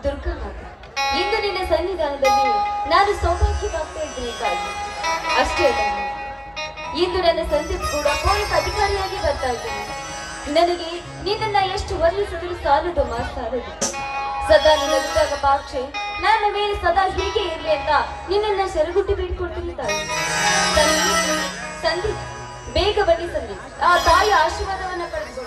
ದುರ್ಗಾಮಾತೆ, ಇಂದು ನಿನ್ನ ಸನ್ನಿಧಾನದಲ್ಲಿ ನಾನು ಸೌಭಾಗ್ಯವಾಗ್ತಾ ಇದ್ದೀನಿ ತಾಯಿ. ಅಷ್ಟೇ ಅಲ್ಲ, ಇಂದು ನನ್ನ ಸಂದೀಪ್ ಕೂಡ ಪೊಲೀಸ್ ಅಧಿಕಾರಿಯಾಗಿ ಬರ್ತಾ ಇದ್ದೀನಿ. ನನಗೆ ನಿನ್ನನ್ನ ಎಷ್ಟು ವರ್ಣಿಸಿದ್ರು ಸಾಲದು ಸಾಲದು. ಸದಾ ನಿನ್ನ ವಿಚಾರ ಪಾಕ್ಷೆ ನನ್ನ ಮೇಲೆ ಸದಾ ಹೀಗೆ ಇರ್ಲಿ ಅಂತ ನಿನ್ನನ್ನ ಸೆರಗುಟ್ಟಿ ಬೇಡ್ಕೊಳ್ತೀನಿ ತಾಯಿ. ಸಂದೀಪ್, ಬೇಗ ಬನ್ನಿ ಸಂದೀಪ್, ಆ ತಾಯಿಯ ಆಶೀರ್ವಾದವನ್ನ ಪಡೆದುಕೊಂಡು.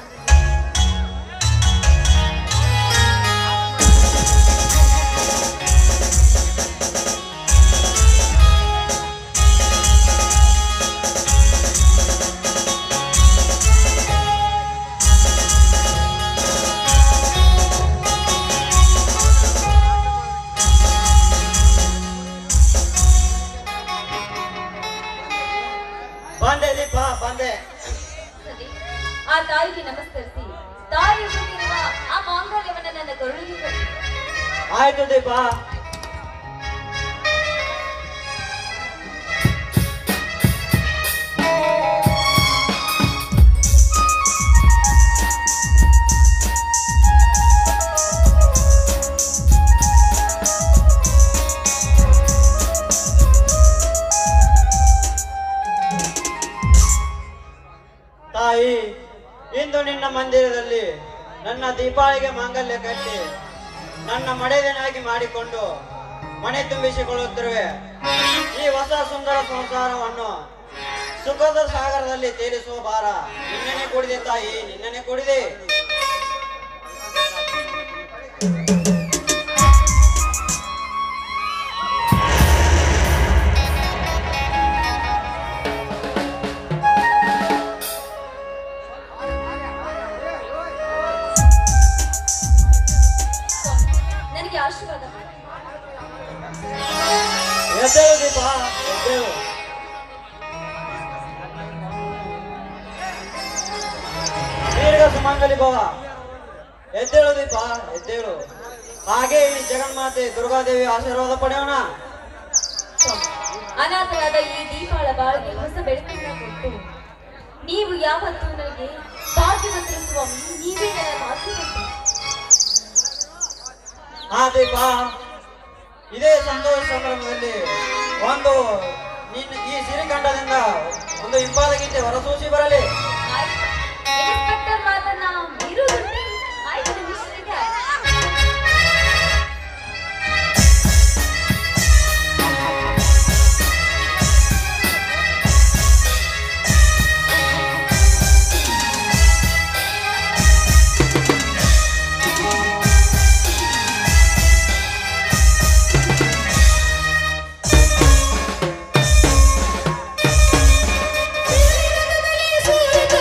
ಆ ತಾಯಿಗೆ ನಮಸ್ಕರಿಸಿ ತಾಯಿ ಜೊತೆಗಿರುವ ಆ ಮಾಂಗಲ್ಯವನ್ನ ನನ್ನ ಕರುಳಿಗೆ ಕೊಡಿ. ಆಯ್ತು ದೀಪ. ತಾಯಿ, ಇಂದು ನಿನ್ನ ಮಂದಿರದಲ್ಲಿ ನನ್ನ ದೀಪಾವಳಿಗೆ ಮಾಂಗಲ್ಯ ಕಟ್ಟಿ ನನ್ನ ಮಡೆದನಾಗಿ ಮಾಡಿಕೊಂಡು ಮನೆ ತುಂಬಿಸಿಕೊಳ್ಳುತ್ತಿರುವೆ. ಈ ಹೊಸ ಸುಂದರ ಸಂಸಾರವನ್ನು ಸುಖದ ಸಾಗರದಲ್ಲಿ ತೇಲಿಸುವ ಭಾರ ನಿನ್ನನೆ ಕೂಡಿದೆ ತಾಯಿ, ನಿನ್ನನೆ ಕೂಡಿದೆ. ಆಶೀರ್ವಾದ ಎದ್ದೇಳು ದೀಪ, ಎದ್ದೇಳು. ದೀರ್ಘ ಸುಮಂಗಲಿ ಭವ. ಎದ್ದೇಳು ದೀಪ, ಎದ್ದೇಳು. ಹಾಗೆ ಈ ಜಗನ್ಮಾತೆ ದುರ್ಗಾದೇವಿ ಆಶೀರ್ವಾದ ಪಡೆಯೋಣ. ಅನಾಥರಾದ ಈ ದೀಪಾಳ ಬಾಳಿಗೆ ಹೊಸ ಬೆಳಕನ್ನ ಕೊಟ್ಟು ನೀವು ಯಾವತ್ತೂ ನನಗೆ ಭಾಗ್ಯವಂತರ ಸ್ವಾಮಿ, ನೀವೇ ನನ್ನ ಭಾಗ್ಯವಂತ. ಹಾ ದೀಪ, ಇದೇ ಸಂತೋಷ ಸಂಭ್ರಮದಲ್ಲಿ ಒಂದು ಈ ಸಿರಿಖಂಡದಿಂದ ಒಂದು ಇಂಪಾದ ಗೀತೆ ಹೊರಸೂಸಿ ಬರಲಿ. ಇನ್ಸ್ಪೆಕ್ಟರ್ ಮಾತನ್ನ ಮೀರುವುದುಂಟೆ? ಆಯ್ತು ನಿಮಿಷಕ್ಕೆ. Thank you.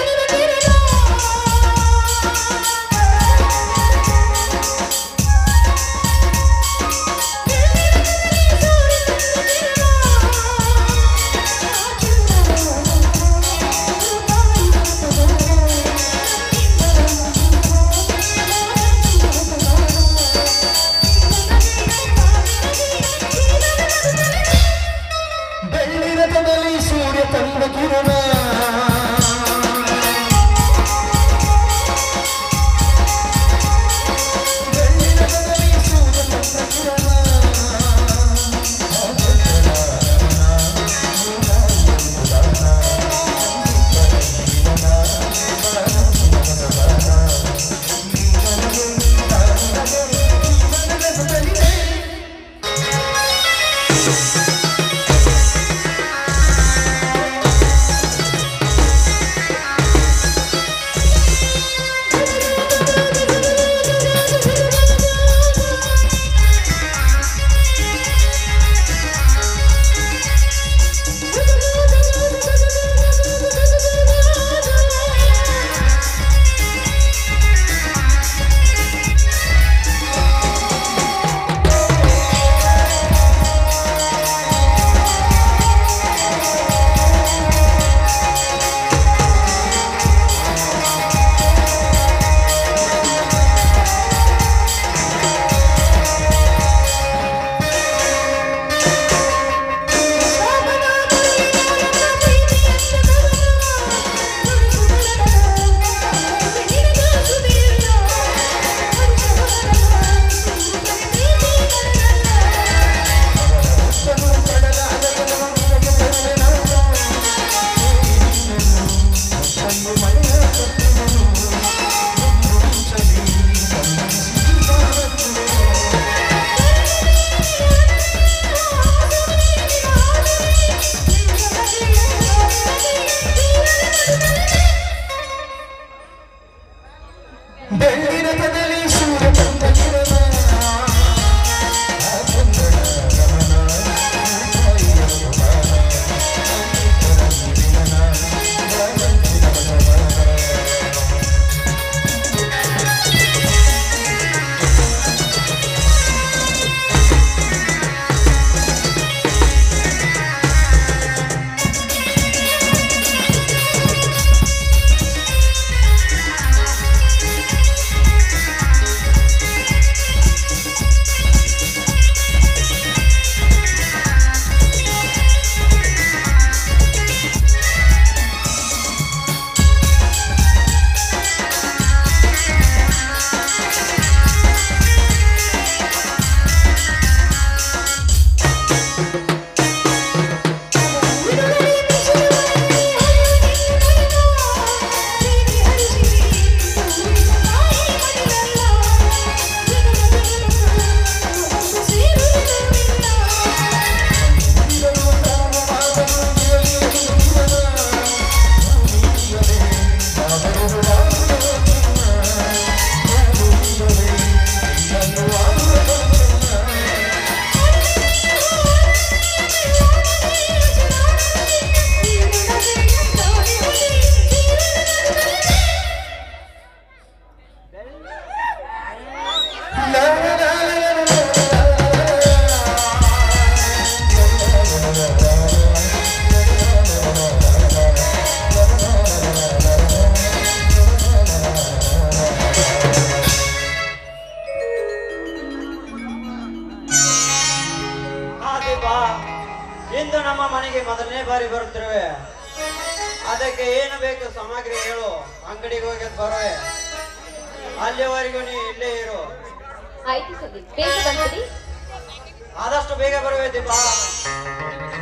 ಇದು ನಮ್ಮ ಮನೆಗೆ ಮೊದಲನೇ ಬಾರಿ ಬರುತ್ತಿರುವೆ. ಅದಕ್ಕೆ ಏನು ಬೇಕು ಸಾಮಗ್ರಿ ಹೇಳು, ಅಂಗಡಿಗೆ ಹೋಗಿ ಬರುವೆ. ಅಲ್ಲಿವರೆಗೂ ನೀ ಇಲ್ಲೇ ಇರು. ಆಯ್ತು ಸಂದೀಪ್, ಬೇಗ ಬಂದ್ಬಿಡಿ. ಆದಷ್ಟು ಬೇಗ ಬರುವೆ ದೀಪಾ.